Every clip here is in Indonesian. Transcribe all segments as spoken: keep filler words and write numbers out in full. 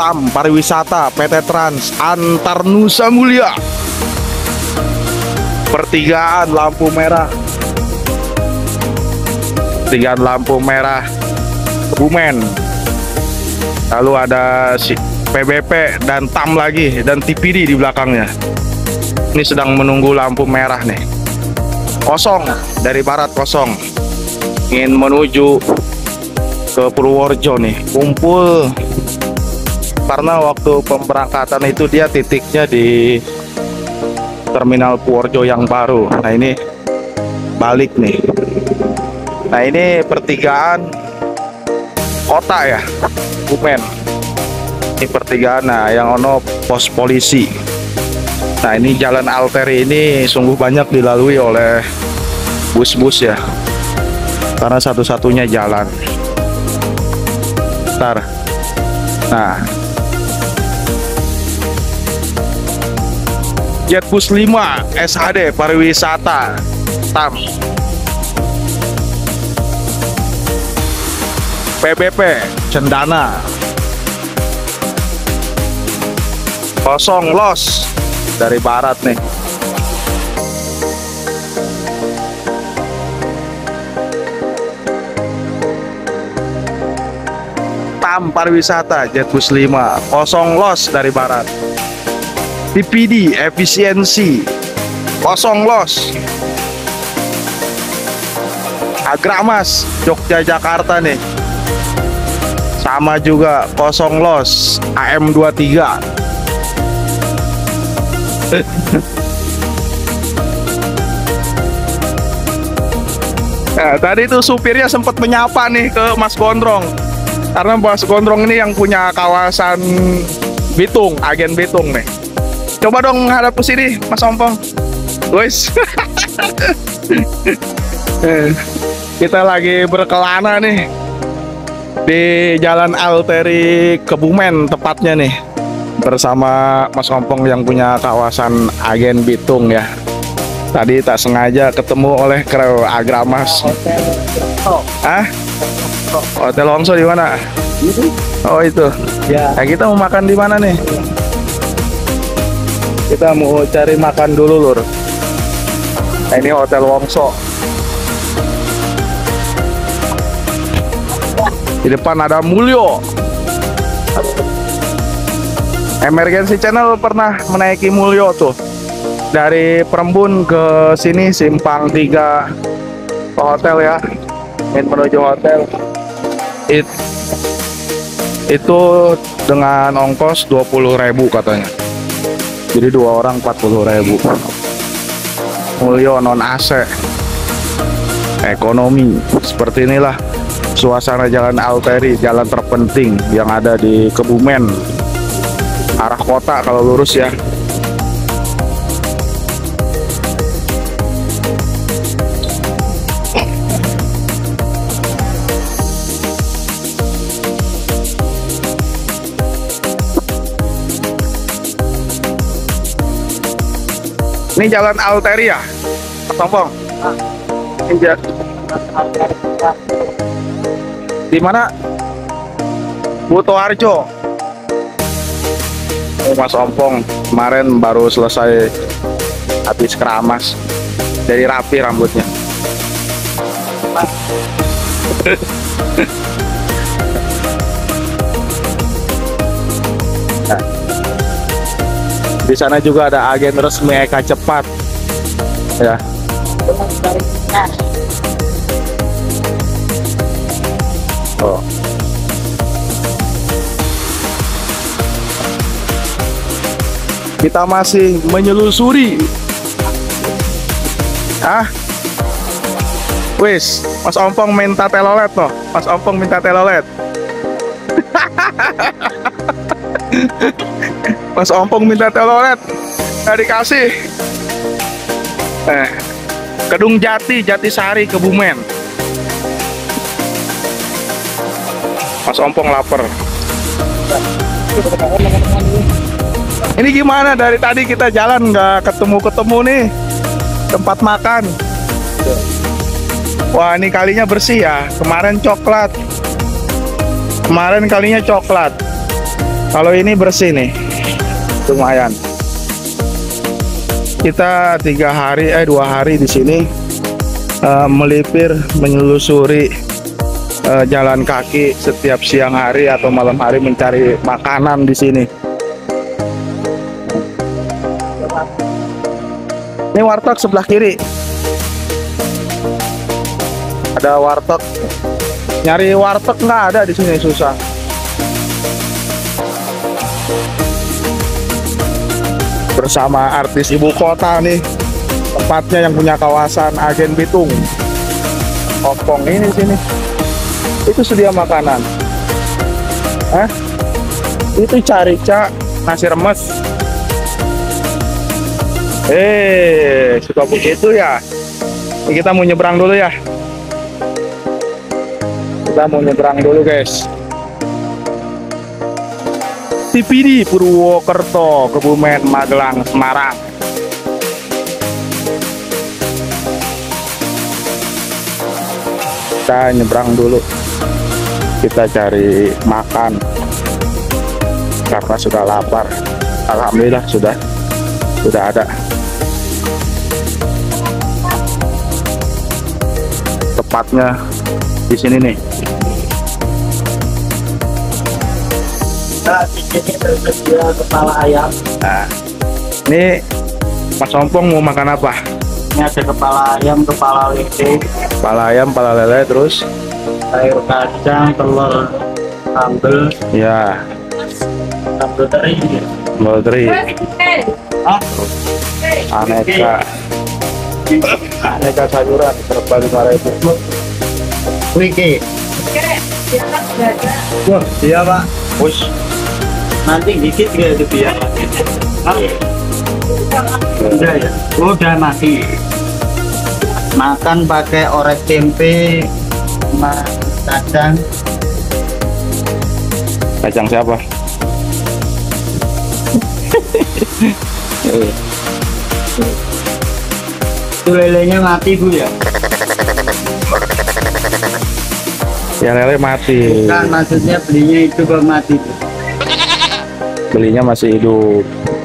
T A M Pariwisata P T Trans Antar Nusa Mulia. Pertigaan lampu merah. Pertigaan lampu merah Kebumen. Lalu ada si P B P dan T A M lagi dan T P D di belakangnya. Ini sedang menunggu lampu merah nih. Kosong, dari barat kosong. Ingin menuju ke Purworejo nih, kumpul. Karena waktu pemberangkatan itu dia titiknya di Terminal Purworejo yang baru. Nah ini balik nih. Nah ini pertigaan kota ya, Kebumen. Ini pertigaan, nah yang ono pos polisi. Nah ini jalan arteri ini sungguh banyak dilalui oleh bus-bus ya, karena satu-satunya jalan. Bentar. Nah Jetbus lima S H D Pariwisata T A M. P B P Cendana. Kosong los dari barat nih. T A M Pariwisata Jetbus lima, kosong los dari barat. T P D efisiensi, kosong los. Agramas Jogja Jakarta nih, sama juga kosong los. A M dua puluh tiga. Nah, tadi tuh supirnya sempat menyapa nih ke Mas Gondrong, karena Mas Gondrong ini yang punya kawasan Bitung, agen Bitung nih. Coba dong menghadap ke sini, Mas Ompong. Guys, kita lagi berkelana nih di Jalan Arteri Kebumen tepatnya nih, bersama Mas Ompong yang punya kawasan agen Bitung ya. Tadi tak sengaja ketemu oleh kru Agramas. Ah? Hotel Longso di mana? Oh itu. Ya. Nah, kita mau makan di mana nih? Kita mau cari makan dulu lur. Nah, ini Hotel Wongso. Di depan ada Mulyo. Emergency Channel pernah menaiki Mulyo tuh. Dari Perembun ke sini simpang tiga ke hotel ya. Ingin menuju hotel. It, itu dengan ongkos dua puluh ribu katanya. Jadi dua orang empat puluh ribu. Mulyo non A C. Ekonomi. Seperti inilah suasana Jalan Arteri, jalan terpenting yang ada di Kebumen. Arah kota kalau lurus ya. Ini Jalan Arteri ya, Mas Ompong? Ini jalan di mana? Butoharjo. Oh, Mas Ompong kemarin baru selesai habis keramas, jadi rapi rambutnya. Nah, di sana juga ada agen resmi Eka Cepat, ya. Oh. Kita masih menyelusuri. Ah, wis, Mas Ompong minta telolet toh. Mas Ompong minta telolet. Mas Ompong minta telolet, nggak dikasih. Eh, Kedung Jati, Jatisari, Kebumen. Mas Ompong lapar. Ini gimana, dari tadi kita jalan nggak ketemu-ketemu nih tempat makan. Wah, ini kalinya bersih ya. Kemarin coklat. Kemarin kalinya coklat. Kalau ini bersih nih, lumayan. Kita tiga hari, eh dua hari di sini uh, melipir, menyelusuri uh, jalan kaki setiap siang hari atau malam hari mencari makanan di sini. Ini warteg sebelah kiri. Ada warteg. Nyari warteg nggak ada di sini, susah. Bersama artis ibu kota nih, tepatnya yang punya kawasan Agen Bitung. Opong ini sini. Itu sedia makanan. Hah? Itu cari-cak nasi remes. Eh, suka begitu ya. Ini kita mau nyebrang dulu ya. Kita mau nyebrang dulu, guys. T P D Purwokerto, Kebumen, Magelang, Semarang. Kita nyebrang dulu. Kita cari makan karena sudah lapar. Alhamdulillah sudah sudah ada. Tepatnya di sini nih. Nah, ini tersedia kepala ayam. Nah, ini Mas Ompong mau makan apa? Ini ada kepala ayam, kepala lele, Kepala ayam, kepala lele, terus sayur kacang, telur sambal, ya sambal teri. sambal teri, Ah, aneka aneka sayuran serba lima ribu. Wiki. Wah, iya Pak. Push. Nanti dikit ya itu biar. Ah, udah ya. Udah mati. Makan pakai orek tempe sama kacang. Kacang siapa? Itu lelenya mati Bu ya. Ya lele mati. Kan maksudnya belinya itu kok mati Bu. Belinya masih hidup.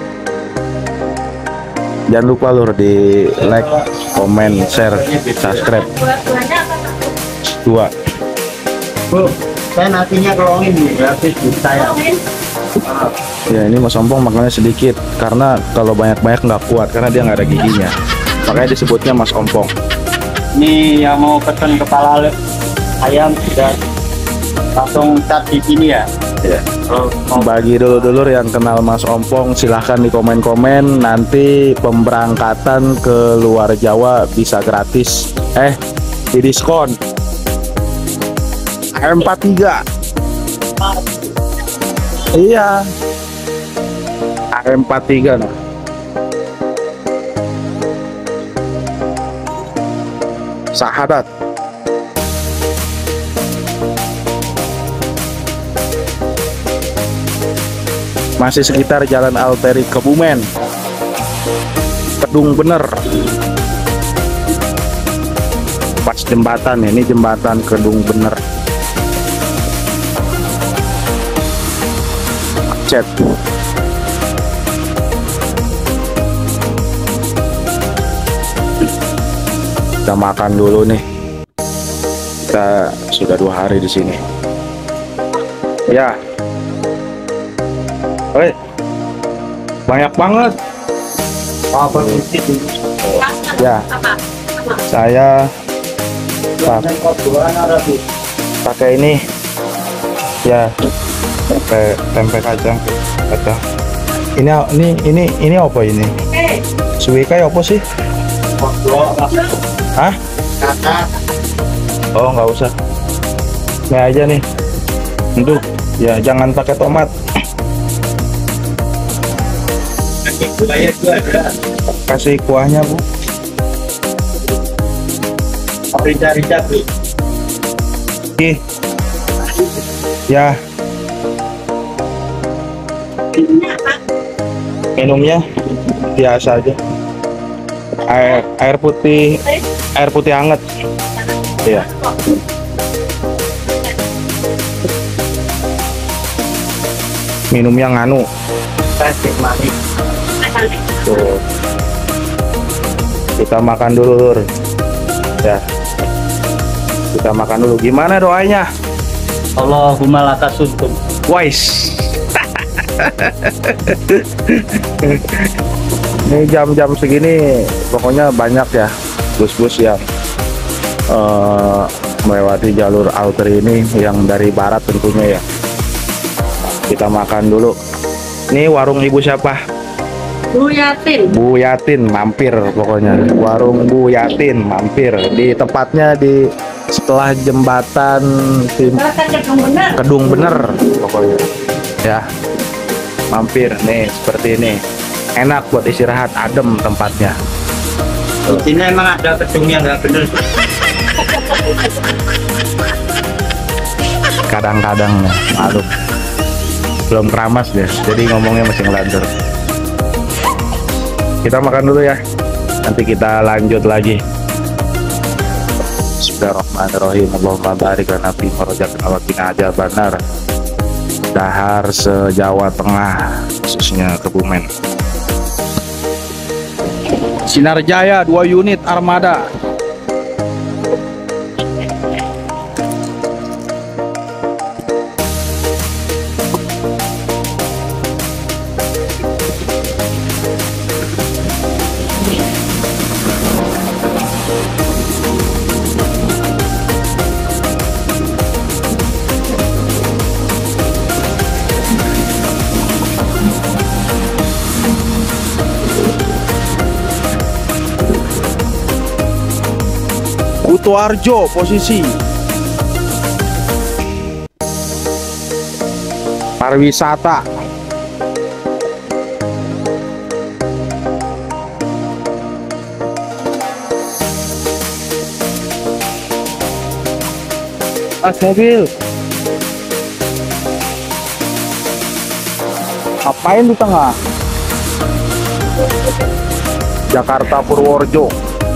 Jangan lupa lur di like, komen, share, subscribe. Dua. Bu, saya nasinya kelongin Bu, habis Bu saya. Ya ini Mas Ompong makannya sedikit karena kalau banyak-banyak nggak kuat karena dia nggak ada giginya. Makanya disebutnya Mas Ompong. Ini yang mau pesen kepala ayam sudah langsung cat di sini ya. Ya. Kalau mau Bagi dulur-dulur yang kenal Mas Ompong silahkan di komen-komen. Nanti pemberangkatan ke luar Jawa bisa gratis. Eh, di diskon. A M empat tiga. Iya. A M empat tiga nah. Sahabat. Masih sekitar Jalan Alteri Kebumen. Kedung Bener. Pas jembatan, ini jembatan Kedung Bener. Macet. Kita makan dulu nih. Kita sudah dua hari di sini. Ya. Oi, banyak banget. apa itu? Ya, saya pak- Pak. pakai ini. Ya, tempe tempe kacang kacang. Ini ini ini ini apa ini? Suwika apa sih? Hah? Oh, nggak usah. Ini aja nih. Untuk ya jangan pakai tomat. Kasih kuahnya Bu. Rica-rica Bu. Ih. Ya. Minumnya biasa aja. Air air putih air putih hangat. Iya. Minumnya nganu. Kasih manis. Tuh. Kita makan dulu, Lur. Ya. Kita makan dulu. Gimana doanya? Allahumma laka suntum. Wais. Ini jam-jam segini pokoknya banyak ya bus-bus yang uh, melewati jalur arteri ini yang dari barat tentunya ya. Kita makan dulu. Ini warung ibu siapa? Bu Yatin. Bu Yatin mampir pokoknya. Warung Bu Yatin mampir di tepatnya di setelah jembatan Tim Kedung Bener. Kedung Bener pokoknya. Ya. Mampir nih seperti ini. Enak buat istirahat, adem tempatnya. Di sini emang ada gedungnya nggak bener. Kadang-kadang ya, malu. Belum keramas deh, jadi ngomongnya masih ngelantur. Kita makan dulu ya. Nanti kita lanjut lagi. Bismillahirrahmanirrahim. Allahumma barik lana fi ma razaqtana wa qina adzabannar. Dahar se-Jawa Tengah, khususnya Kebumen. Sinar Jaya dua unit armada. Kutoarjo posisi pariwisata. Mas mobil ngapain di tengah? Jakarta Purworejo.